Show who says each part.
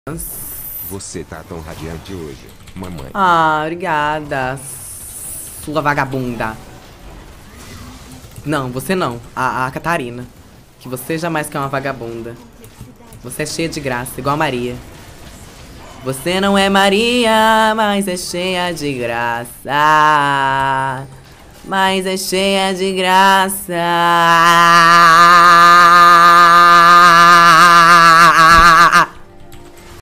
Speaker 1: Você tá tão radiante hoje, mamãe.
Speaker 2: Ah, obrigada, sua vagabunda. Não, você não. A Catarina. Que você jamais quer uma vagabunda. Você é cheia de graça, igual a Maria. Você não é Maria, mas é cheia de graça. Mas é cheia de graça.